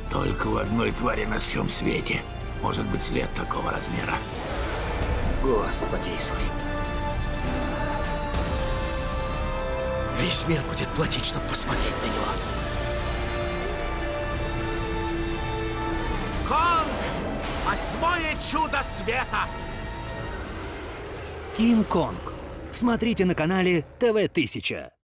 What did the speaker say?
Только у одной твари на всем свете может быть след такого размера. Господи Иисусе. Весь мир будет платить, чтобы посмотреть на него. Конг! Восьмое чудо света! Кинг-Конг. Смотрите на канале ТВ-1000.